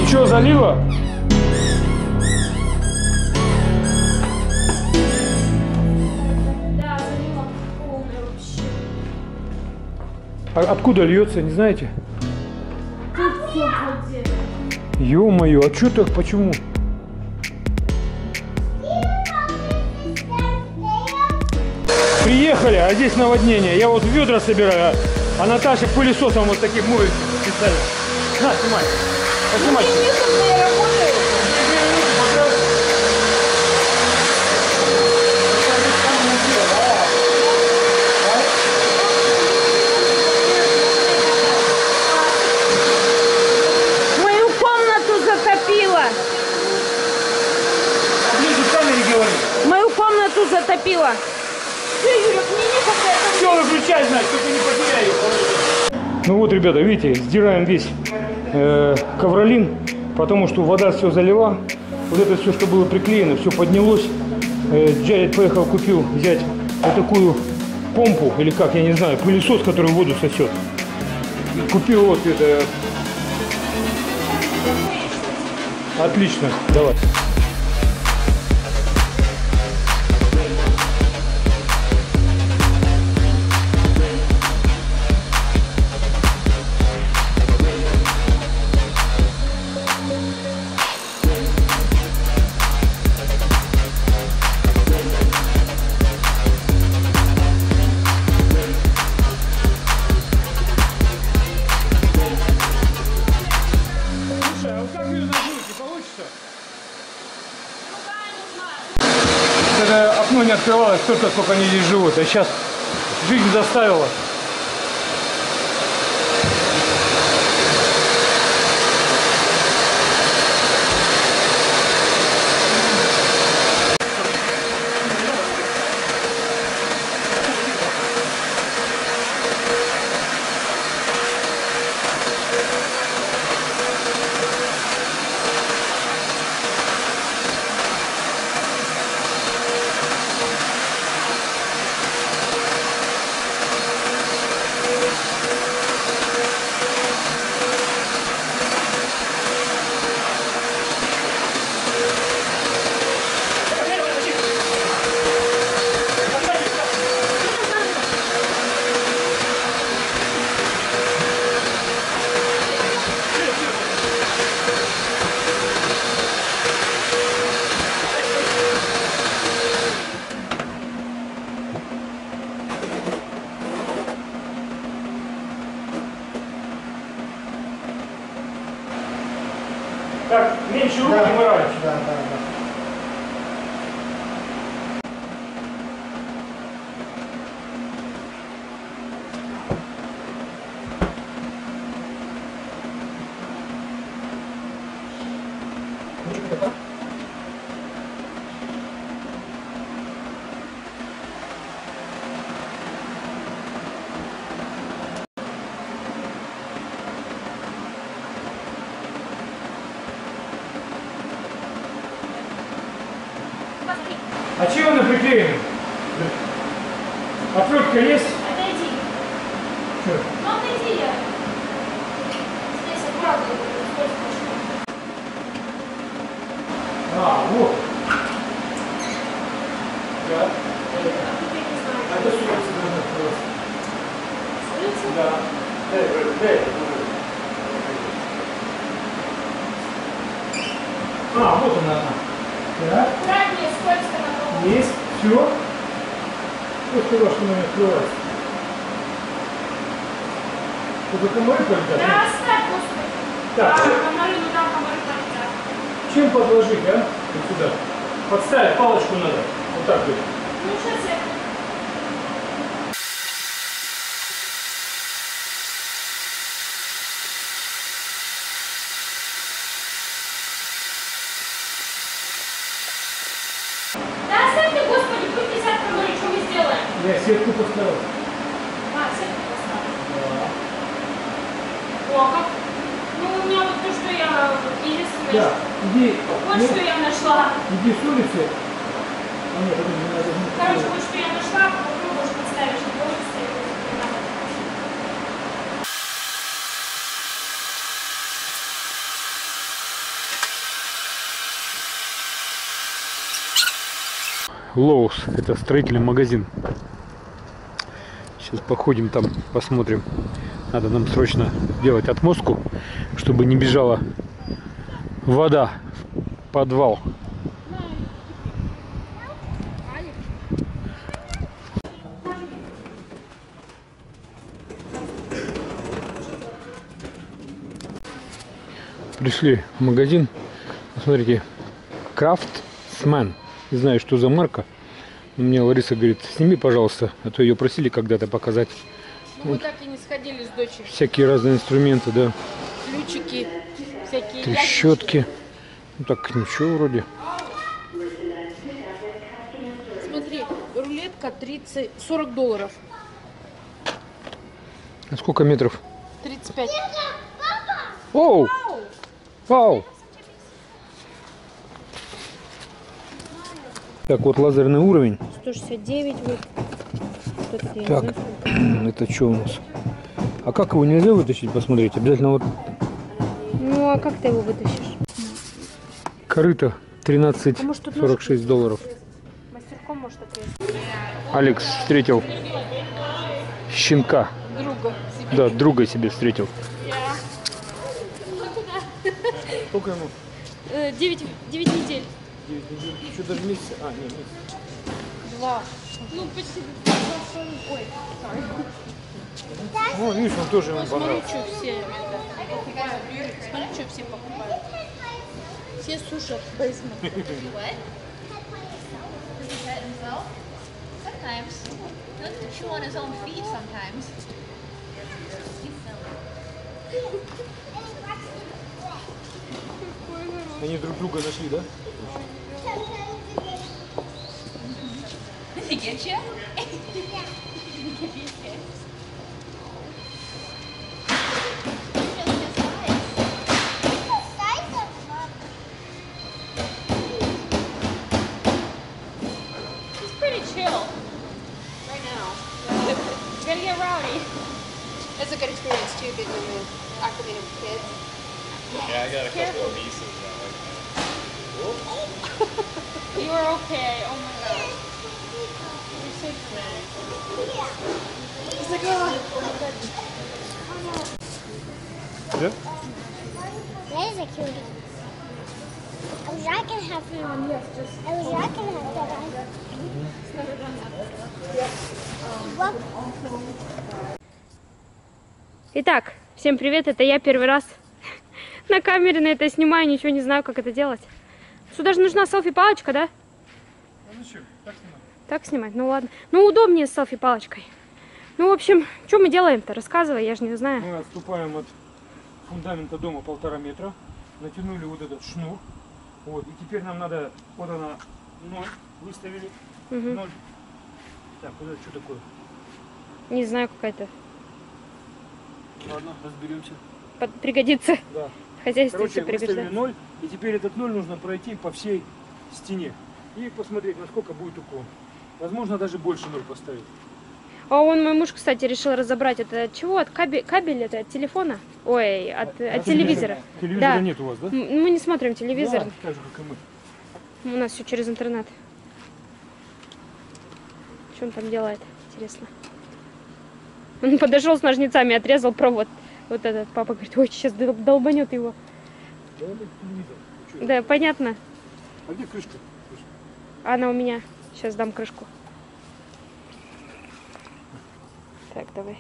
Ничего залило? Да, залило полное вообще. А откуда льется, не знаете? Тут все будет. Ё-моё, а чё так, почему? Приехали, а здесь наводнение. Я вот ведра собираю, а Наташа пылесосом вот таких моет специально. На, снимай. Поснимай. Мою комнату затопило. Ближе к камере говори. Мою комнату затопило. Все, выключай, значит, только не потеряй ее. Ну вот, ребята, видите, сдираем весь ковролин, потому что вода все залила. Вот это все, что было приклеено, все поднялось. Джаред поехал, купил взять вот такую помпу, или как, я не знаю, пылесос, который воду сосет. Купил вот это. Отлично, давай. Это окно не открывалось только сколько они здесь живут, а сейчас жизнь заставила. Так, меньше руки, да, мы раньше. Да, да, да. А чего она приклеена? Отвертка есть? Отойди. Что? Ну отойди я. Здесь аккуратно. А, вот. Да. Это с улицы надо открываться. С улицы? Да. Дай. А, вот она. Да. Аккуратнее, скользко на полу. Есть. Все. Кто сказал, что она не открывается? Только комары полетят? Да, оставь, господи. Так. Комары, ну да, комары полетят. Чем подложить, а? Вот сюда. Подставить палочку надо. Вот так вот. Ну, сейчас я... Да оставь ты, господи, пусть висят комары, что мы сделаем? Я сетку поставил. А, сетку поставил. Да. О, как? Ну, у меня вот то, что я единственное... Да, иди. Вот что я нашла. Иди с улицы. А нет, подожди, не надо. Короче, вот что я нашла, попробуешь подставишь, не получится. Lowe's. Это строительный магазин. Сейчас походим там, посмотрим. Надо нам срочно делать отмостку, чтобы не бежала вода в подвал. Пришли в магазин. Смотрите, Craftsman. Не знаю, что за марка. Мне Лариса говорит, сними, пожалуйста, а то ее просили когда-то показать. Ну, вот. Мы так и не сходили с дочерью. Всякие разные инструменты, да. Ключики, всякие трещотки. Ну так ничего вроде. Смотри, рулетка 40 долларов. А сколько метров? 35. Оу! Вау! Так, вот лазерный уровень. 169 вот. Так, это что у нас? А как его нельзя вытащить, посмотреть? Обязательно вот... Ну, а как ты его вытащишь? Корыто 13,46 долларов. Мастерком может отрезать. Алекс встретил щенка. Друга себе. Да, друга себе встретил. Сколько ему? 9 недель. 9 недель. Еще даже месяц. А, нет, месяц. 2. Ну, почти 2. Ой, Ну, видишь, он тоже ему смотри, понравился. что все покупают. Смотри, что все покупают. Все сушат в бейсмент. Sometimes. He'll chew on his own feet sometimes. Они друг друга нашли, да? Did he get you? He's pretty chill right now. He's gonna get rowdy. It's a good experience too, getting them acclimated with kids. Yeah, I got a couple of nieces that like that. You are okay. Oh my gosh. You're so dramatic. He's like, oh. Да? That is a cutie. I wish I could have that on. I wish I could have that on. Look. Итак, всем привет, это я первый раз на камере на это снимаю, ничего не знаю, как это делать. Сюда же нужна селфи-палочка, да? Ну зачем? Так снимать. Так снимать, ну ладно. Ну удобнее с селфи-палочкой. Ну, в общем, что мы делаем-то? Рассказывай, я же не знаю. Мы отступаем от фундамента дома 1,5 метра. Натянули вот этот шнур. Вот. И теперь нам надо, вот она, 0, выставили. 0. Так, вот это что такое? Не знаю, какая-то Ладно, разберемся. пригодится. Да. В хозяйстве Короче, все пригождается. выставили 0, и теперь этот 0 нужно пройти по всей стене. И посмотреть, насколько будет уклон. Возможно, даже больше 0 поставить. А он, мой муж, кстати, решил разобрать это от чего? От кабель это от телефона? Ой, от телевизора. Телевизора Да. нет у вас, да? Мы не смотрим телевизор. Да, так же, как и мы. У нас все через интернет. Что он там делает? Интересно. Он подошел с ножницами, отрезал провод. Вот этот папа говорит, ой, сейчас долбанет его. Да, это телевизор. Вы чё? Да, понятно. А где крышка? Она у меня. Сейчас дам крышку. Так, давай.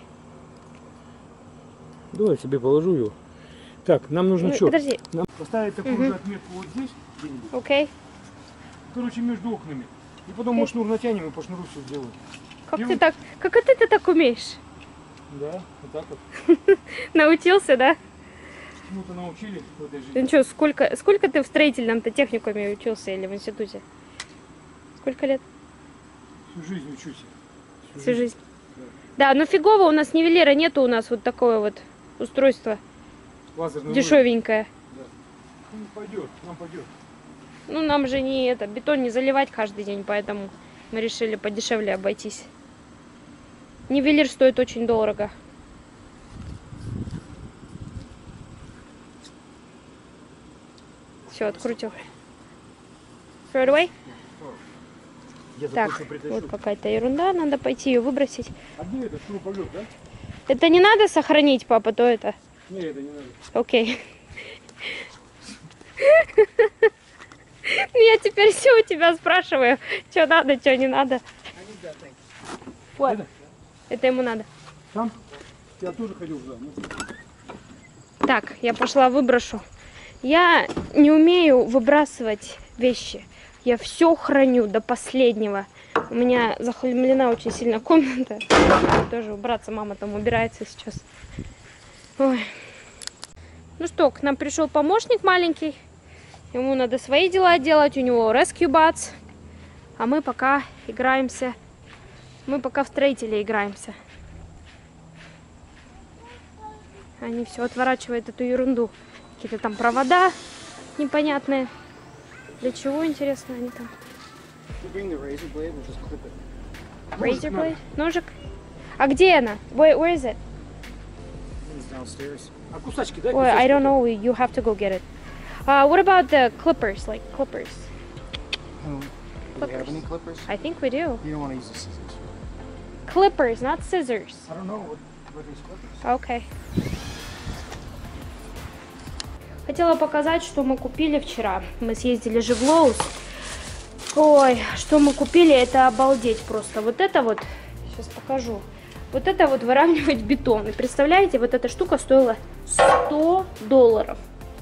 Давай себе положу его. Так, нам нужно что? Подожди. Нам поставить такую же отметку вот здесь, где-нибудь. Окей. Короче, между окнами. И потом мы шнур натянем и по шнуру все сделаем. Как И ты вот- так? Как это ты так умеешь? Да, вот так вот. Научился, да? Чему-то научили в этой жизни. Ты что, сколько ты в строительном-то техникуме учился или в институте? Сколько лет? Всю жизнь учусь. Всю жизнь. Да, но фигово, у нас нивелира нету, у нас вот такое вот устройство Лазерный дешевенькое. уровень. Да. Ну, пойдет, нам пойдет. Ну, нам же не это, бетон не заливать каждый день, поэтому мы решили подешевле обойтись. Нивелир стоит очень дорого. Все, открутил. Throw it away? Так, вот какая-то ерунда, надо пойти ее выбросить. А где это шуруповерт, да? Это не надо сохранить, папа, то это? Не, это не надо. Окей. Я теперь все у тебя спрашиваю, что надо, что не надо. Вот. Это ему надо. Там? Я тоже ходил туда. Так, я пошла выброшу. Я не умею выбрасывать вещи. Я все храню до последнего. У меня захламлена очень сильно комната. Тоже убраться, мама там убирается сейчас. Ой. Ну что, к нам пришел помощник маленький. Ему надо свои дела делать. У него Rescue Bots. А мы пока играемся. Мы пока в строителе играемся. Они все отворачивают эту ерунду. Какие-то там провода непонятные. Для чего, интересно, они там? Razor blade? Ножик? А где она? Where is it? А кусачки, дай Ой, I don't know. You have to go get it. What about the clippers? Like clippers? Do we have any clippers? I think we do. You don't want to use the scissors. Clippers, not scissors. I don't know what these clippers. Okay. Хотела показать, что мы купили вчера. Мы съездили же в Lowe's. Ой, что мы купили, это обалдеть просто. Вот это вот, сейчас покажу. Вот это вот выравнивать бетон. И представляете, вот эта штука стоила $100.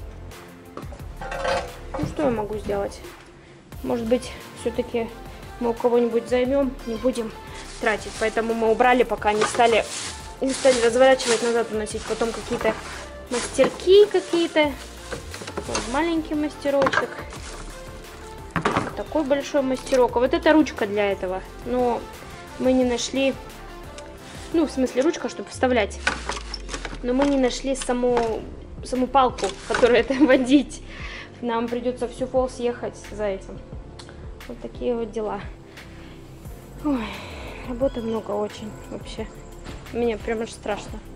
Ну что я могу сделать? Может быть, все-таки мы у кого-нибудь займем, не будем тратить. Поэтому мы убрали, пока не стали разворачивать, назад уносить. Потом какие-то мастерки какие-то. Вот маленький мастерочек. Вот такой большой мастерок. А вот эта ручка для этого. Но мы не нашли... Ну, в смысле, ручка, чтобы вставлять. Но мы не нашли саму палку, которую это водить. Нам придется всю Фолс ехать за этим. Вот такие вот дела. Ой, работы много очень вообще. Мне прям аж страшно.